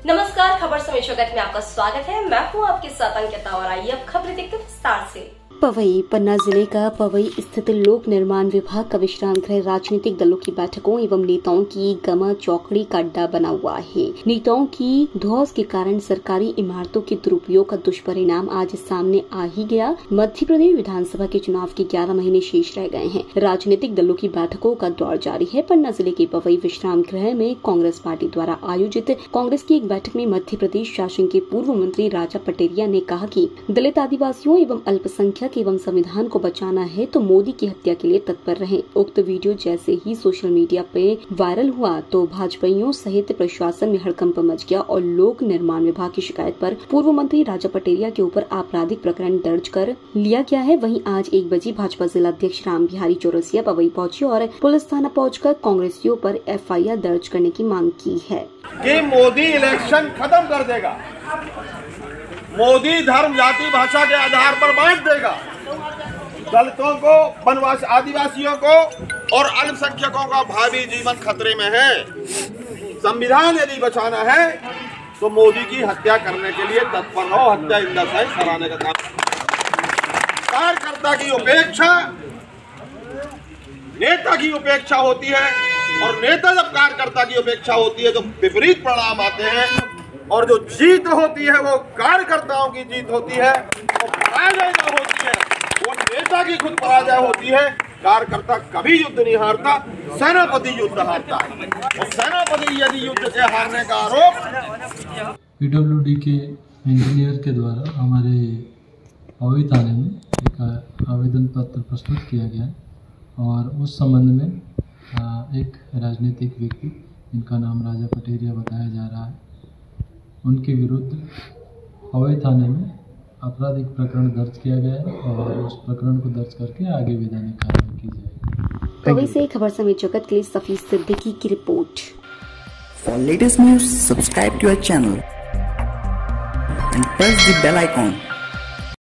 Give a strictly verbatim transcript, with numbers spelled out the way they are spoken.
नमस्कार, खबर समय जगत में आपका स्वागत है। मैं हूं आपके साथ अंकिता और आइए अब खबरें देखते विस्तार से। पवई पन्ना जिले का पवई स्थित लोक निर्माण विभाग का विश्राम गृह राजनीतिक दलों की बैठकों एवं नेताओं की गमा चौकड़ी का अड्डा बना हुआ है। नेताओं की धौस के कारण सरकारी इमारतों के दुरुपयोग का दुष्परिणाम आज सामने आ ही गया। मध्य प्रदेश विधानसभा के चुनाव के ग्यारह महीने शेष रह गए हैं। राजनीतिक दलों की बैठकों का दौर जारी है। पन्ना जिले के पवई विश्राम गृह में कांग्रेस पार्टी द्वारा आयोजित कांग्रेस की एक बैठक में मध्य प्रदेश शासन के पूर्व मंत्री राजा पटेरिया ने कहा कि दलित आदिवासियों एवं अल्पसंख्यक एवं संविधान को बचाना है तो मोदी की हत्या के लिए तत्पर रहें। उक्त वीडियो जैसे ही सोशल मीडिया पे वायरल हुआ तो भाजपाइयों सहित प्रशासन में हड़कंप मच गया और लोक निर्माण विभाग की शिकायत पर पूर्व मंत्री राजा पटेरिया के ऊपर आपराधिक प्रकरण दर्ज कर लिया गया है। वहीं आज एक बजे भाजपा जिला अध्यक्ष राम बिहारी चौरसिया पवई पहुंचे और पुलिस थाना पहुंचकर कांग्रेसियों पर एफ आई आर दर्ज करने की मांग की है कि मोदी इलेक्शन खत्म कर देगा, मोदी धर्म जाति भाषा के आधार पर बांट देगा, दलितों को, वनवासी आदिवासियों को और अल्पसंख्यकों का भावी जीवन खतरे में है। संविधान यदि बचाना है तो मोदी की हत्या करने के लिए तत्पर रहो, हत्या इन द सेंस कराने का काम। कार्यकर्ता की उपेक्षा नेता की उपेक्षा होती है और नेता जब कार्यकर्ता की उपेक्षा होती है तो विपरीत परिणाम आते हैं और जो जीत होती है वो कार्यकर्ताओं की जीत होती है, वो पराजय जो होती है वो नेता की खुद पराजय होती है। कार्यकर्ता कभी युद्ध नहीं हारता, सेनापति युद्ध हारता है और सेनापति यदि युद्ध से हारने का आरोप पी डब्ल्यू डी के इंजीनियर के द्वारा हमारे पवई थाने में एक आवेदन पत्र प्रस्तुत किया गया और उस संबंध में एक राजनीतिक व्यक्ति जिनका नाम राजा पटेरिया बताया जा रहा है, उनके विरुद्ध पवई थाने में आपराधिक प्रकरण दर्ज किया गया है और उस प्रकरण को दर्ज करके आगे विधानिक कार्रवाई की जाएगी। पवई से खबर समय जगत के लिए सफी सिद्दीकी की report. For latest news, subscribe to our channel and press the bell icon.